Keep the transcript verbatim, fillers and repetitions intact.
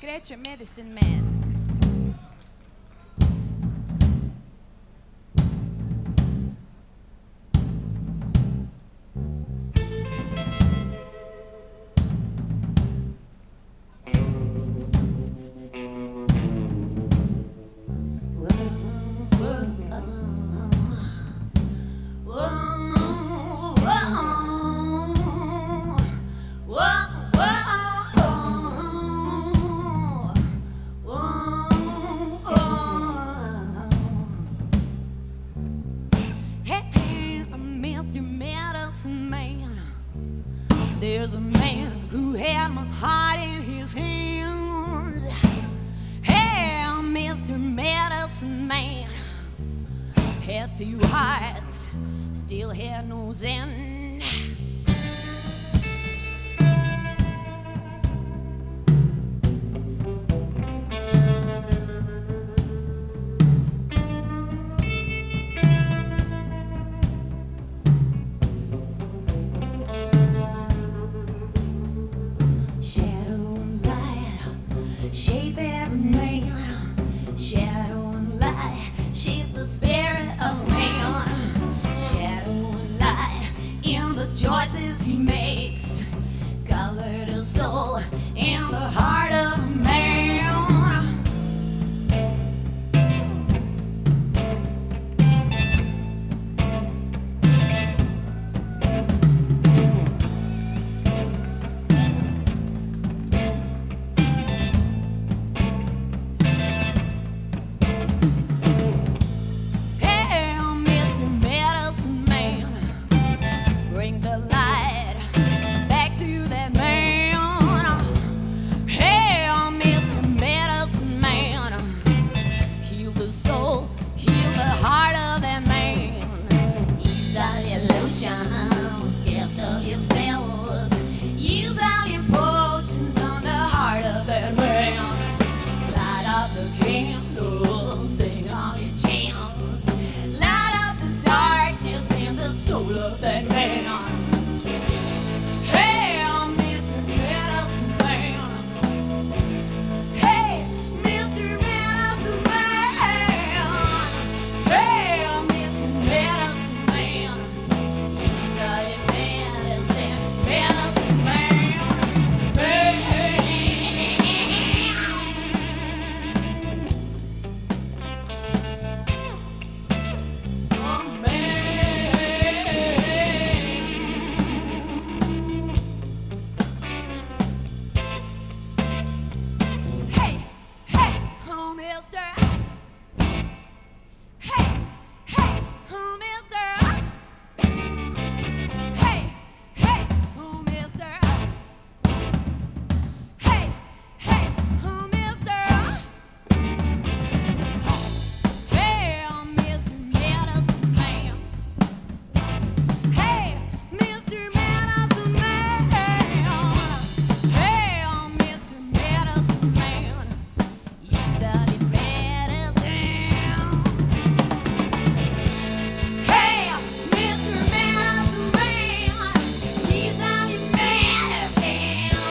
kreće Medicine Man. Man. There's a man who had my heart in his hands. Hey, Mister Medicine Man had two hearts, still had no end. Shape every man, shadow and light, shape the spirit of man. Shadow and light in the choices he makes, colored his soul in the heart of a man. Scared of your spells, use all your potions on the heart of that man. Light up the candle, sing all your chants, light up the darkness in the soul of that man. Hey, Mister Medicine Man. Hey, Mister Medicine Man. Hey, Mister Medicine Man. Mister